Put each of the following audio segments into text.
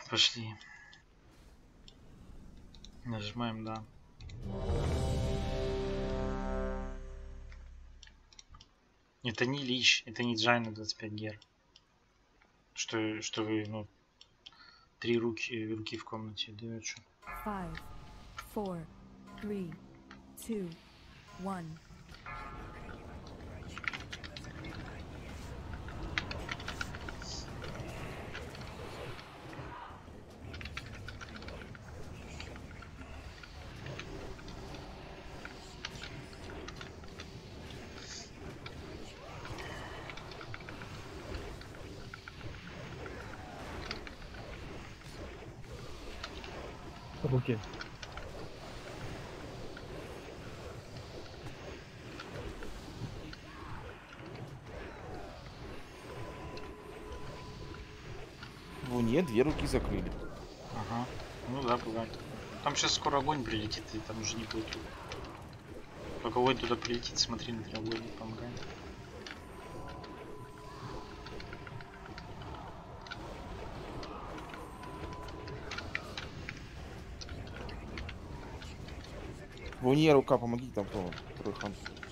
Пошли. Нажимаем, да. Это не Лич, это не Джайна 25 гер. Что вы, ну, три руки в комнате, да, что? 5, 4, 3, 2, 1. Руки. В Луне 2 руки закрыли. Ага. Ну да, бывает. Там сейчас скоро огонь прилетит, и там уже не будет рук. Только огонь туда прилетит, смотри на треугольник, помогай. В Луне рука, помогите там кто? Второй хан.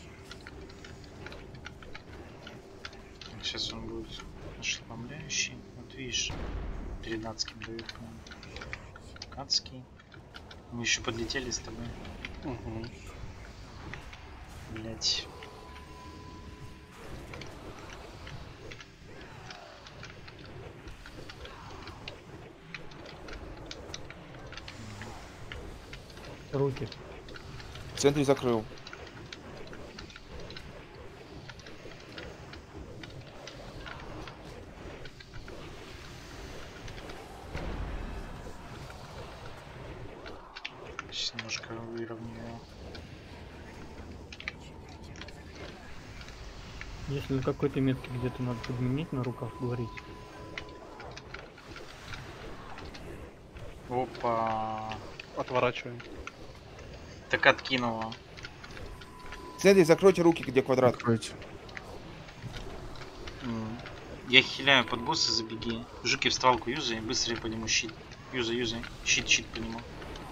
Сейчас он будет ошеломляющий. Вот видишь, перед адским дает нам. Адский. Мы еще подлетели с тобой. Угу. Блять. Руки. В центре закрыл. Сейчас немножко выровняю. Если на какой-то метке где-то надо подменить на руках, говорить. Опа. Отворачиваем. Так откинула. В центре закройте руки, где квадрат. Откройте. Я хиляю под босса, забеги. Жуки в стрелку юзай, быстрее по нему щит. Юзай. Щит по нему.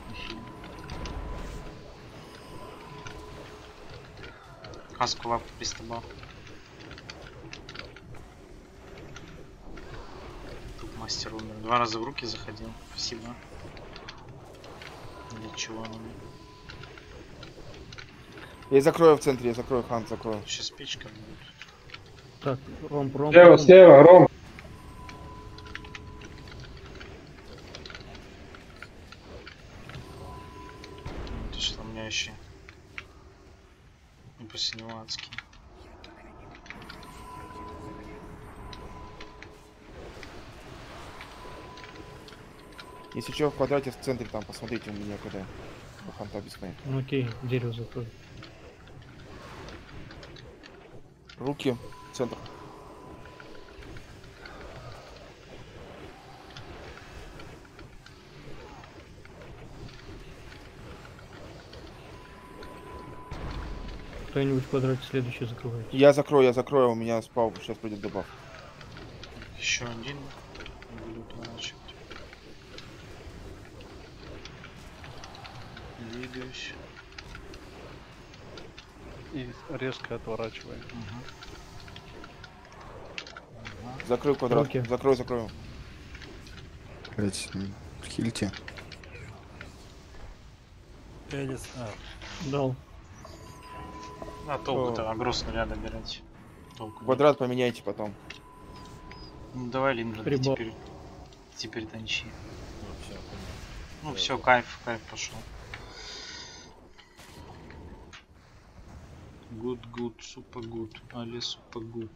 Каску лапу пристабал. Тут мастер умер. 2 раза в руки заходил. Спасибо. Для чего он умер? Я закрою в центре, я закрою хан, закрою. Сейчас печка будет. Так, Ром. Слева, Ром. Это что у меня еще? И после него адский. Если что, в квадрате в центре там, посмотрите у меня когда. У ханта бесконечно. Ну окей, дерево закрой. Руки, центр. Кто-нибудь в квадрате следующий закрывает. Я закрою, у меня спал, сейчас придет добав. Еще один. Буду отворачивать. Двигаюсь. И резко отворачиваем. Закрыл квадрат. Руки. Закрою. Блять, хильте. Дал. А толку-то агро снаряда добирать. Толку. нет. Квадрат поменяйте потом. Ну давай, Линдра, Прибор. теперь танчи. Ну все, кайф пошел. Good, super good. Але super good.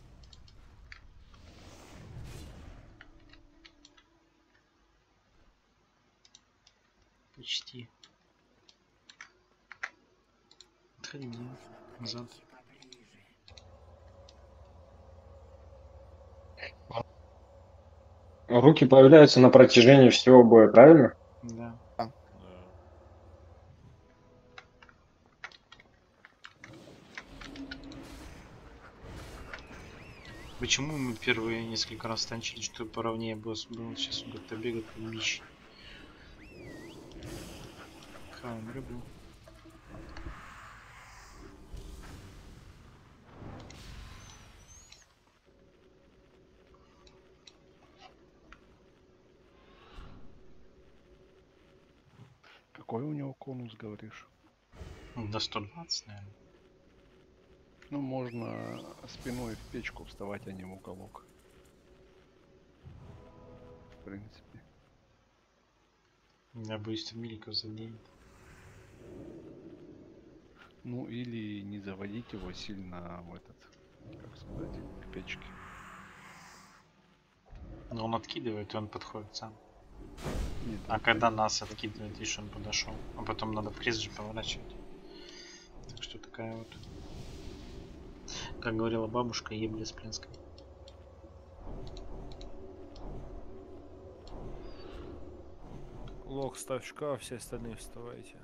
Почти. Отходи назад. Руки появляются на протяжении всего боя, правильно? Да. Почему мы первые несколько раз танчили, что поровнее босс был? Сейчас он как-то бегает как бич. Хаваем рыбу. Какой у него конус, говоришь? До 120, наверное. Ну, можно спиной в печку вставать, а не в уголок. В принципе. Я боюсь, что Миликов заденет. Ну, или не заводить его сильно в этот, как сказать, к печке. Но он откидывает, и он подходит сам. Нет, А когда нас откидывает, видишь, он подошел. А потом надо в крест же поворачивать. Так что такая вот, как говорила бабушка, ебля с Пленской. Лок, ставь шкаф, все остальные вставайте.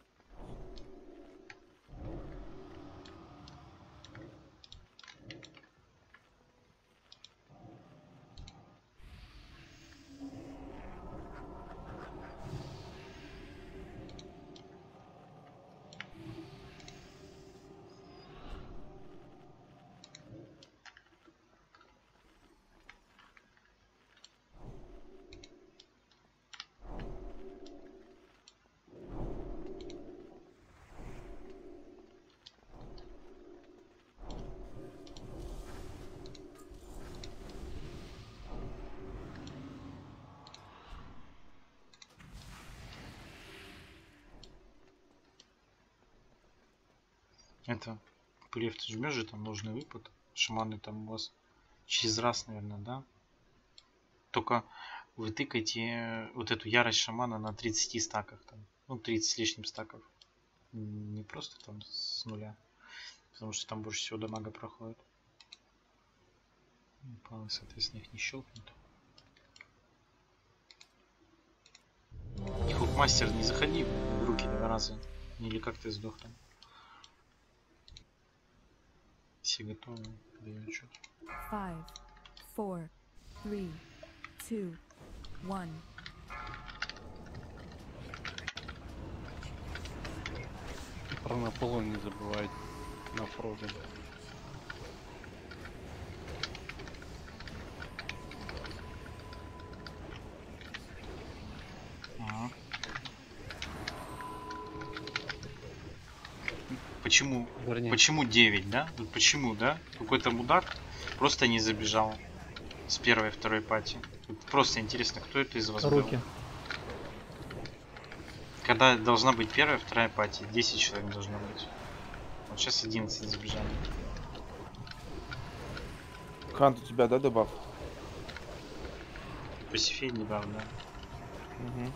Это, Плев, ты жмешь же, там нужный выпад. Шаманы там у вас через раз, наверное, да? Только вы тыкайте вот эту ярость шамана на 30 стаках там. Ну, 30 с лишним стаков. Не просто там с нуля. Потому что там больше всего дамага проходит. Палы, соответственно, их не щелкнут. Хукмастер, не заходи в руки 2 раза. Или как ты сдох там. Все готовы, даю отчет. 5, 4, 3, 2, 1. Про Наполеон не забывайте. На фроге. Ага. Почему? Вернее, Почему 9, да? Вот почему, да? Какой-то мудак просто не забежал с первой, второй пати. Вот просто интересно, кто это из вас был? Руки. Когда должна быть первая, вторая пати, 10 человек должно быть. Вот сейчас 11 забежали. Хант, у тебя, да, дебаф? Пасифей не бав, да. Угу.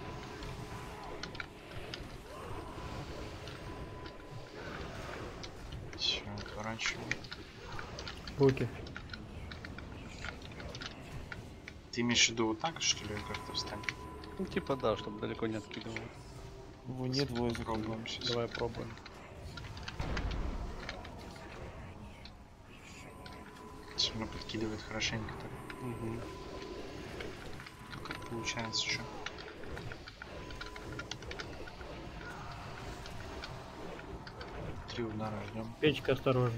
Все, отворачиваю. Руки. Ты имеешь в виду вот так, что ли, как-то встать? ну типа да, чтобы далеко не откидывал. Его нет, двое Пробуем сейчас. Давай пробуем. Все равно подкидывает хорошенько так. Угу. Ну, как получается, что? Три удара ждем. Печка, осторожно.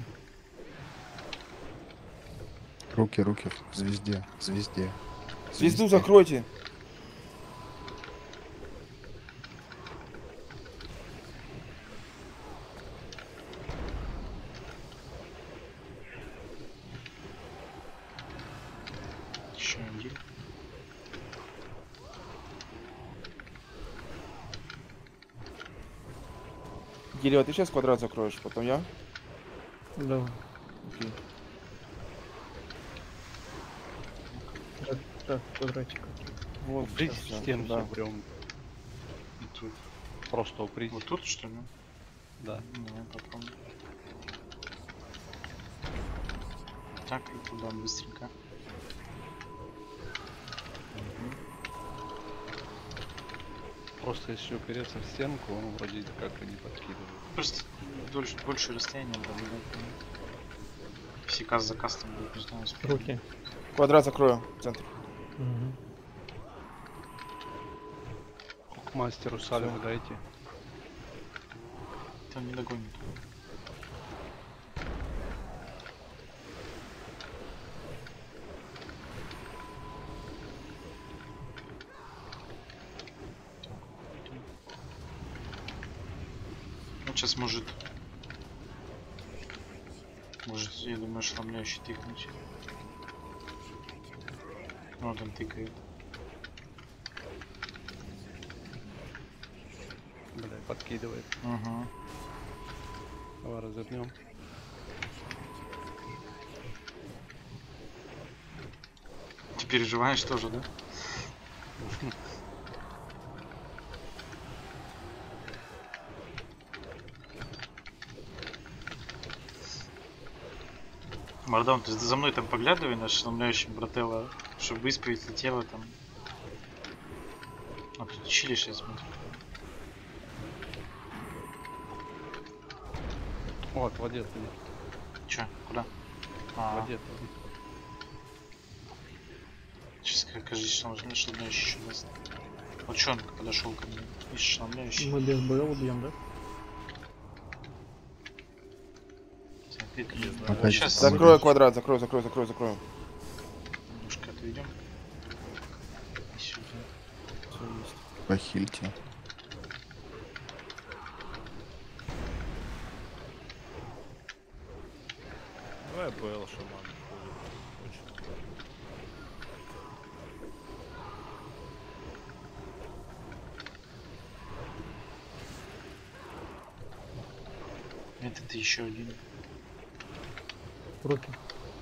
Руки, руки в звезде. Звезде. Звезду закройте. Еще один. Гелио, ты сейчас квадрат закроешь, потом я? Да. Окей. Так, так, квадратик. Вот, Упрись сейчас, в стену да. прям. И тут. Просто упрись. Вот тут, что ли? Да. Ну, давай попробуем. Так, и туда быстренько. Мгм. Просто если упереться в стенку, он вроде как и не подкидывает. Просто больше расстояния надо. Все если каст за кастом будет, не знаю, успею. Руки. Квадрат закрою. Центр. Мгм. К мастеру салю дайте. Он не догонит. Он сейчас может, я думаю, ошеломляющий тыкнуть. Вот он тыкает. Бля, подкидывает. Угу. Давай развернем. Ты переживаешь тоже, да? Мардаун, ты за мной там поглядывай на ошеломляющем брателло, чтобы исправить тело там. А тут чилишь, я смотрю. Вот, в воде. Чё? Куда? В А, воде. сейчас кажется, что он ошеломляющий еще даст. Вот чё он подошел ко мне? Ищешь ошеломляющий. Мы без боя убьем, да? Так, Не знаю. Пока сейчас Закрою квадрат, закрою. немножко отведем. Сюда. Все есть. Похильте. Давай БЛ шаман. Очень. Это еще один. Руки.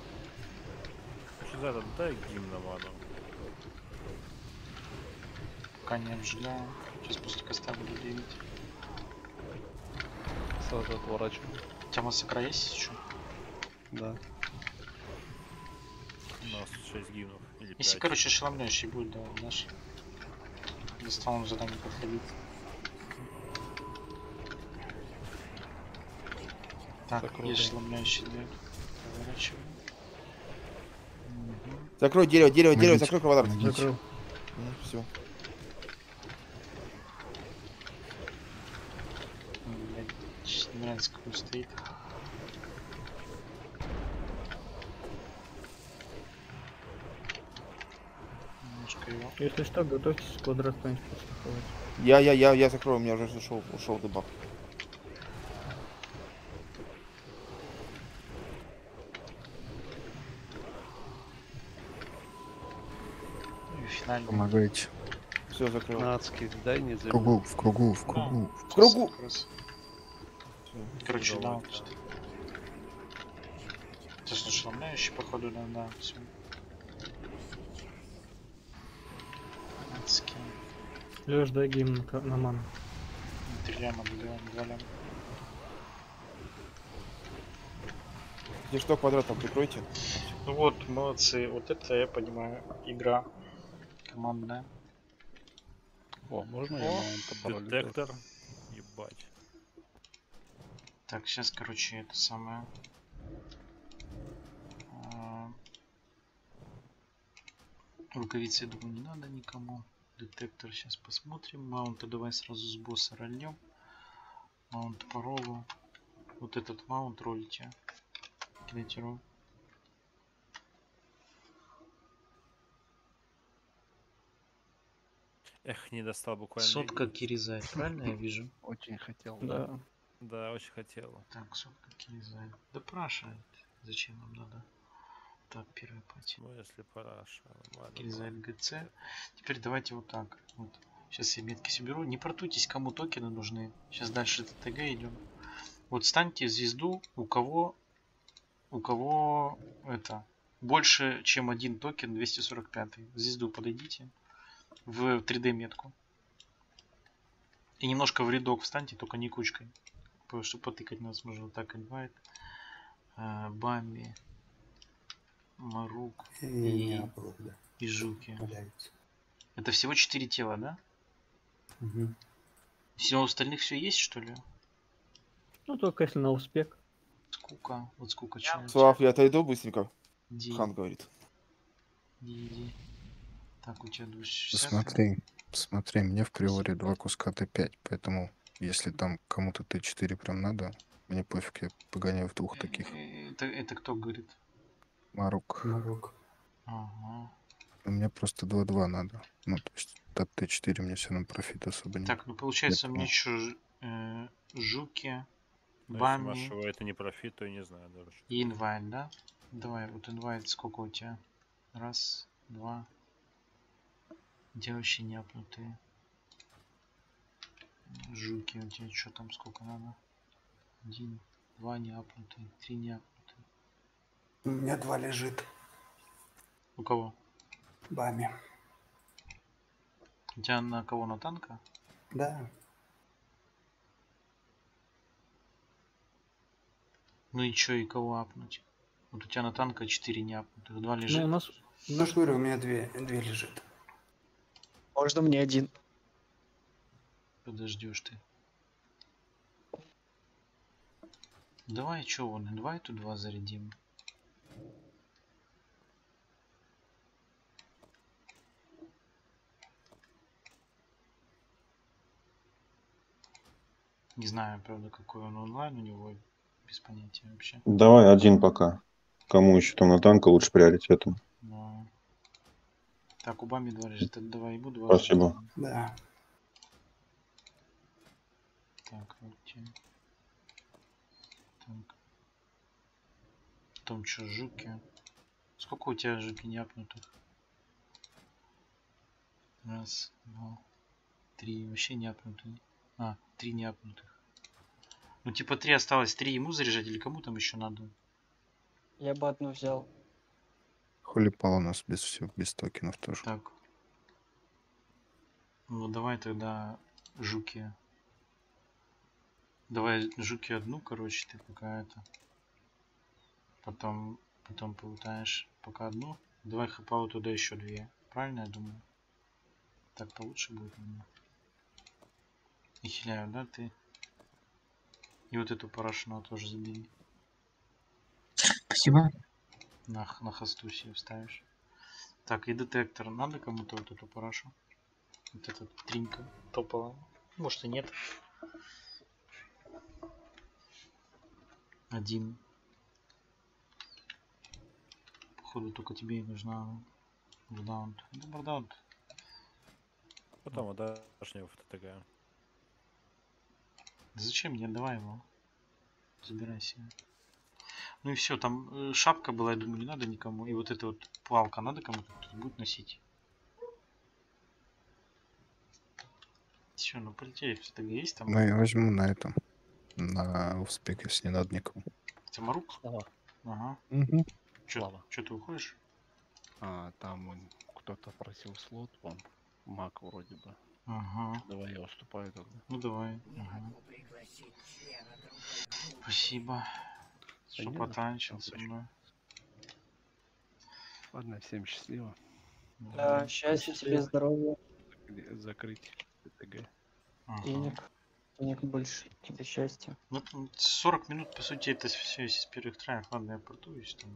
Что за дай гимн на ману. Пока не обжигаю. Сейчас после коста буду делить. Сразу отворачиваю. У тебя массакра есть еще? Да. У нас 6 гимнов. Или 5. Если, короче, ошеломляющий будет, да, наш. До стволом задание подходить. Так, Закрой, есть да. ошеломляющий дает. Поворачиваем. Мгм. Закрой дерево, Помогите, закрой квадрат. помогите. Закрыл. Все. Блядь, не нравится, как он стоит. Немножко его. Если что, готовьтесь квадрат кто-нибудь подстраховать. Я закрою, у меня уже ушел дебаг. Ну и финально. Помогайте. Все, закрыл. 15 дай не В забудь. кругу, в кругу, в Да. кругу. В кругу. Как раз. Всё. Короче, да, Давай, вот тут. Сейчас ошеломляющий, походу, да, все. Лёш, дай гимн на ману. 3 ляма добиваем, 2 ляма. Если что, квадрат там прикройте. Ну вот, молодцы. Вот это я понимаю. Игра командная. О, можно я О, маунта параллель? детектор. Ебать. Так, сейчас, короче, это самое. Рукавицы, я думаю, не надо никому. Детектор сейчас посмотрим. Маунта давай сразу с босса рольнем. Маунт по роллу. Вот этот маунт ролите. Кидайте ролл. Эх, не достал буквально. Сотка Киризай, правильно я вижу? Очень хотел. Да. Да, очень хотел. Так, сотка Киризай. Допрашивает. Зачем нам надо? Так, первая пати. Ну, если параша. Ладно, Киризай ладно. ГЦ. Теперь давайте вот так. Вот. Сейчас я метки соберу. Не протуйтесь, кому токены нужны. Сейчас дальше ТТГ идем. Вот станьте звезду, у кого это больше, чем один токен 245. Звезду подойдите в 3D метку. И немножко в рядок встаньте, только не кучкой. Потому что потыкать нас можно так инвайт. Бамби. Марук и Жуки. Это всего 4 тела, да? Все у остальных все есть, что ли? Ну, только если на успех. Скука. Вот скука чё. Слав, я отойду быстренько. Иди, Хан говорит. иди. Так, у тебя 260. Смотри, смотри, мне в приоре 2 куска Т5, поэтому если там кому-то Т4 прям надо, мне пофиг, я погоняю в двух таких. Это кто говорит? Марук. Ага. Мне просто 2-2 надо. Ну, то есть от Т4 мне все равно профит особо нет. Так, ну получается Поэтому мне еще жуки, Ну, если бами маршевой это не профит, то я не знаю даже. и инвайт, да? Давай, вот инвайт сколько у тебя? Раз, два. Где вообще неапнутые? Жуки у тебя что там сколько надо? 1, 2 неапнутые, 3 неапнутые. У меня 2 лежит. У кого? Бами. У тебя на кого? На танка? Да. Ну и чё, и кого апнуть? Вот у тебя на танка 4 неапнутых, 2 Ну, лежит. у нас... Ну, ж говорю, у меня 2 лежит. Можно мне один. Подождешь ты. Давай, чё, вон, инвайт тут 2 зарядим. Не знаю, правда, какой он онлайн у него, без понятия вообще. Давай один пока. Кому еще там на танка лучше приоритетом. Но... Так, у Бами 2 лежит, давай ему 2 Спасибо. зарядим. Да. Так, вот тебе. Так. Потом что, жуки? Сколько у тебя жуки неапнутых? Раз, два, 3. Вообще неапнутые. А, 3 неапнутых. Ну типа 3 осталось. 3 ему заряжать или кому там еще надо? Я бы одну взял. Холипал у нас без всего, без токенов тоже. Так. Ну давай тогда жуки. Давай жуки одну, короче, ты какая-то. Потом полутаешь пока одну. Давай хапалу туда еще 2. Правильно я думаю? Так получше будет мне. И хиляю, да, ты? И вот эту парашину тоже забери. Спасибо. На хосту себе вставишь. Так, и детектор. Надо кому-то вот эту парашу? Вот эта тринка топовая. Может и нет. 1. Походу только тебе и нужна бурдаунт. Да, бурдаунт. Потом отдашь мне в ТТГ. Да зачем мне? Давай его. Забирай себе. Ну и все, там шапка была, я думаю, не надо никому. И вот эта вот палка надо кому-то тут будет носить. Все, ну полетели, в ТТГ есть там? Ну, я возьму на этом. На успех, если не надо никому. Тимарук? Слава. Ага. Угу. Слава. Че ты уходишь? Там кто-то просил слот, вам маг вроде бы. Ага. Давай я уступаю тогда. Ну давай. Ага. Спасибо. Что не за потанчил что, со мной. Ладно, всем счастливо. Да, счастья тебе, здоровья, Закрыть ТТГ. Ага. денег. Денег больше. Тебе счастья. Ну, 40 минут, по сути, это все из первых траев. Ладно, я портуюсь там.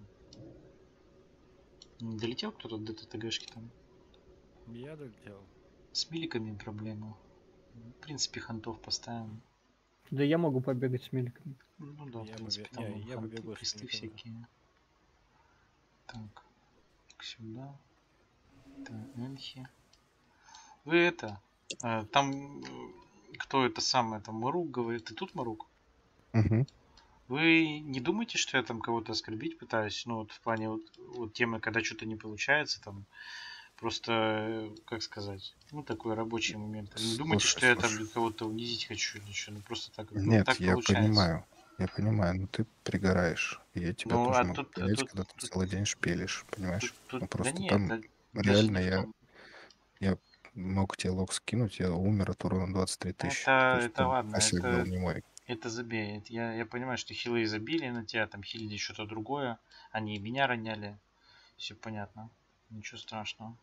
Не долетел кто-то до ТТГшки там? Я долетел. С миликами проблема. В принципе, хантов поставим. Да я могу побегать с меликами. Ну да, в Я принципе, побе- там не, вон я ханты, побегу с кресты миликами. всякие. Так. Сюда. Так, Энхи. Вы это... там... кто это самое? Там Марук говорит. Ты тут, Марук? Угу. Вы не думаете, что я там кого-то оскорбить пытаюсь? Ну, вот в плане вот темы, когда что-то не получается, там просто, как сказать, ну, такой рабочий момент. Не думайте, Слушай, что я там слушай. кого-то унизить хочу или что. Ну, просто так, ну, Нет, так я получается. понимаю, но ты пригораешь. И я тебя Ну, тоже а могу тут, понять, когда ты целый день шпилишь, понимаешь? Ну, да просто нет, там даже реально не в я том. мог тебе лог скинуть, я умер от урона 23 тысячи. То Это есть там ладно, косяк был не мой. это забей. Я понимаю, что хилы забили на тебя, там хилили что-то другое. Они и меня роняли. Все понятно. Ничего страшного.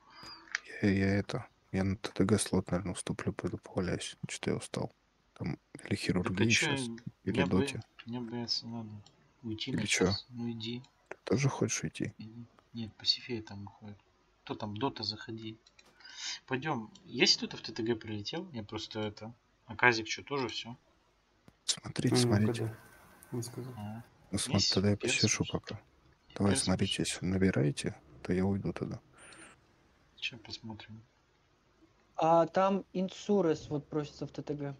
Я на ТТГ слот, наверное, уступлю, пойду погуляюсь. Что-то я устал. Там или Так а хирургии чё, сейчас, или я бы, доте. Мне бояться надо. Уйти Или на чё? час. Ну иди. Ты тоже хочешь идти? Иди. Нет, Пасифей там уходит. Кто там? Дота, заходи. Пойдем. Есть кто-то в ТТГ прилетел? Я просто это... А Казик что, тоже все? Смотрите, Ну, смотрите. когда? Он сказал. Ну смотри, Есть тогда я перс, посижу может? пока. Давай, Перс, смотрите, может? если набираете, то я уйду тогда. Сейчас посмотрим. А там Инсурес вот просится в ТТГ.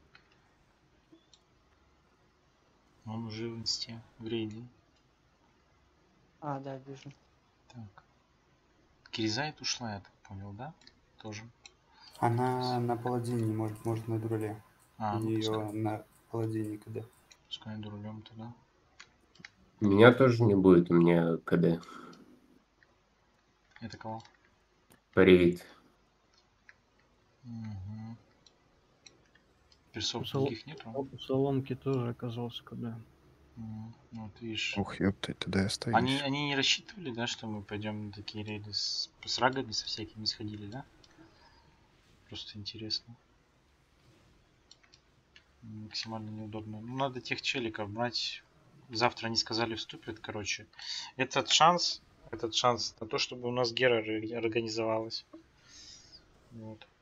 Он уже в инсте, в рейде. А, да, вижу. Так. Киризайт ушла, я так понял, да? Тоже. Она на паладине, может на друле. А, У ну нее пускай, на паладине когда. пускай рулем тогда. У меня тоже не будет, у меня КД. Это кого? Привет. Угу. Персов У Сол- других нету? У Соломки тоже оказался когда. Ну вот видишь. Ух, ёпты, тогда я остаюсь. Они не рассчитывали, да, что мы пойдем на такие рейды с рагами, со всякими сходили, да? Просто интересно. Максимально неудобно. Ну, надо тех челиков брать. Завтра они сказали вступят, короче. Этот шанс на то, чтобы у нас Гера организовалась. Вот.